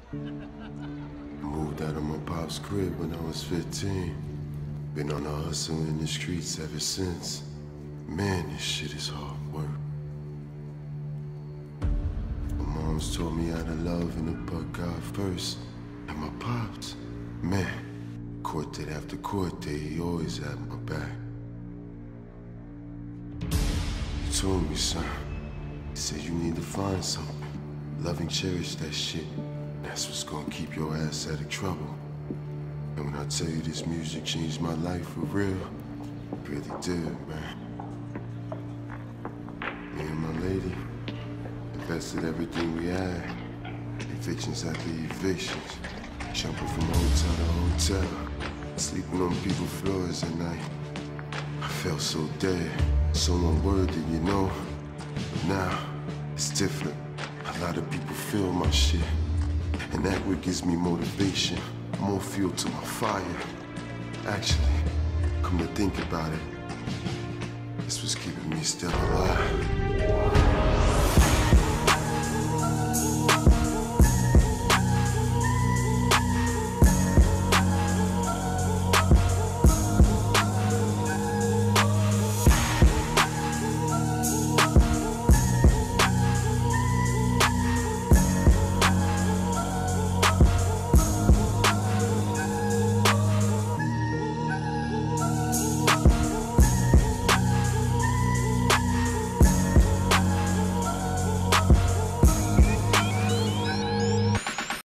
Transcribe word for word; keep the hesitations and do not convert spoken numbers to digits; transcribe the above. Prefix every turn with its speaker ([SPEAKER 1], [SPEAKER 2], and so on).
[SPEAKER 1] Moved out of my pop's crib when I was fifteen. Been on the hustle in the streets ever since. Man, this shit is hard work. My mom's taught me how to love and to put God first. And my pops, man, court date after court day, he always had my back. He told me, son, he said you need to find something. Love and cherish that shit. That's what's gonna keep your ass out of trouble. And when I tell you this music changed my life for real, it really did, man. Me and my lady invested everything we had. Evictions after evictions. Jumping from hotel to hotel. Sleeping on people's floors at night. I felt so dead, so unworthy, you know. But now, it's different. A lot of people feel my shit. And that what gives me motivation, more fuel to my fire. Actually, come to think about it, this was keeping me still alive.